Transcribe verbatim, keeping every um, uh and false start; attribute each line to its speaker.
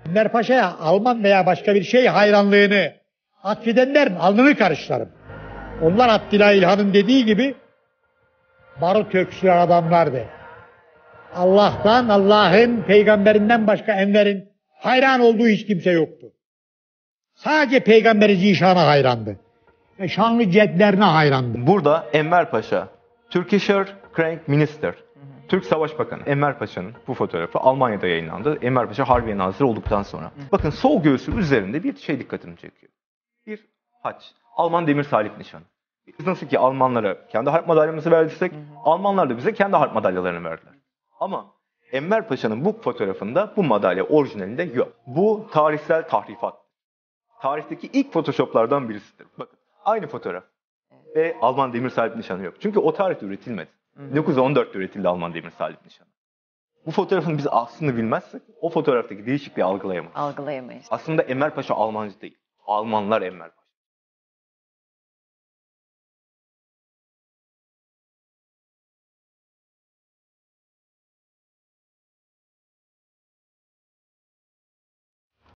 Speaker 1: Enver Paşa'ya Alman veya başka bir şey hayranlığını atfedenlerin alnını karışlarım. Onlar Abdülay İlhan'ın dediği gibi barut öksüren adamlardı. Allah'tan, Allah'ın peygamberinden başka Enver'in hayran olduğu hiç kimse yoktu. Sadece Peygamberi Zişan'a hayrandı. Ve şanlı cedlerine hayrandı.
Speaker 2: Burada Enver Paşa, Türkischer Kriegsminister, Türk Savaş Bakanı Enver Paşa'nın bu fotoğrafı Almanya'da yayınlandı. Enver Paşa Harbiye Nazırı olduktan sonra. Bakın sol göğsü üzerinde bir şey dikkatimi çekiyor. Bir haç. Alman demir salip nişanı. Biz nasıl ki Almanlara kendi harp madalyamızı verdiysek, Almanlar da bize kendi harp madalyalarını verdiler. Ama Enver Paşa'nın bu fotoğrafında bu madalya orijinalinde yok. Bu tarihsel tahrifat. Tarihteki ilk photoshoplardan birisidir. Bakın aynı fotoğraf. Ve Alman demir salip nişanı yok. Çünkü o tarihte üretilmedi. bin dokuz yüz on dörtte üretildi Alman demir salip nişanı. Bu fotoğrafın biz aslını bilmezsek o fotoğraftaki değişikliği algılayamayız.
Speaker 3: Algılayamayız.
Speaker 2: Aslında Enver Paşa Almancı değil. Almanlar Enver Paşa.